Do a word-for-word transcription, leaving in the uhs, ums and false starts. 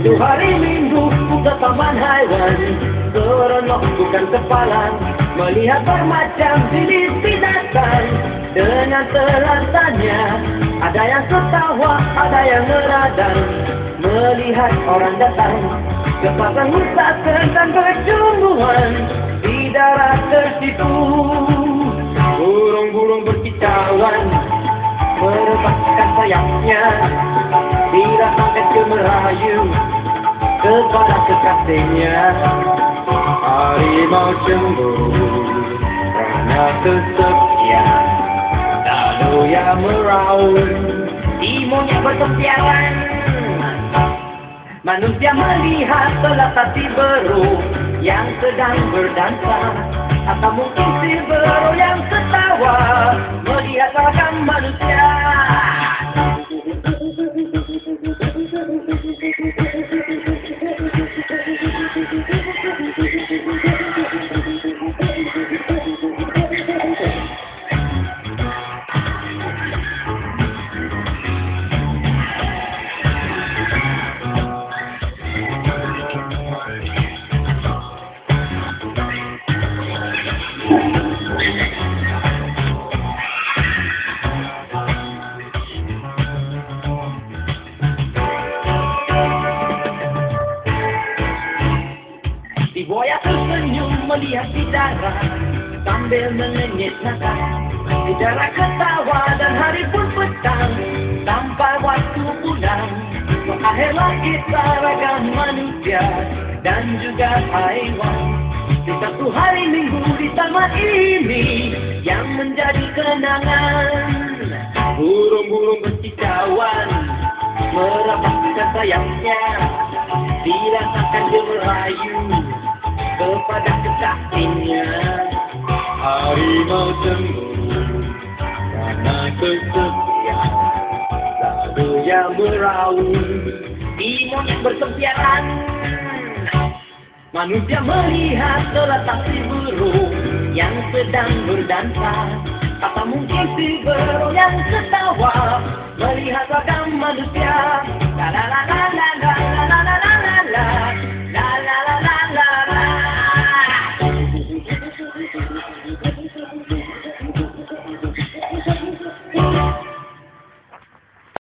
Suatu hari minggu ke taman haiwan, seronok bukan kepalang, melihat bermacam jenis binatang. Dengan telasannya, ada yang ketawa, ada yang meradang, melihat orang datang. Sepasang musafir dan berjumbuhan di darat tersipu. Burung-burung berkicauan, merebahkan sayapnya, dirasa kecil merayu kepada kekasihnya. Harimau cemburu karena kesepian, lalu ia meraung di monyet bertempiaran. Manusia melihat telah si burung yang sedang berdansa, atau mungkin si burung yang ketawa melihat ragam manusia. Si buaya tersenyum melihat si darah sambil menengis nafas. Si darah ketawa dan hari pun petang, sampai waktu pulang. Mengakhirlah kita ragam manusia dan juga haiwan. Di satu hari minggu di taman ini yang menjadi kenangan. Burung-burung berkicauan, merapatkan sayapnya, dirasakan dia merayu kepada kekasihnya. Harimau cemburu karena kesepian, lalu ia meraung di monyet bertempiaran. Manusia melihat terletak si burung yang sedang berdansa, atau mungkin si burung yang ketawa melihat ragam manusia.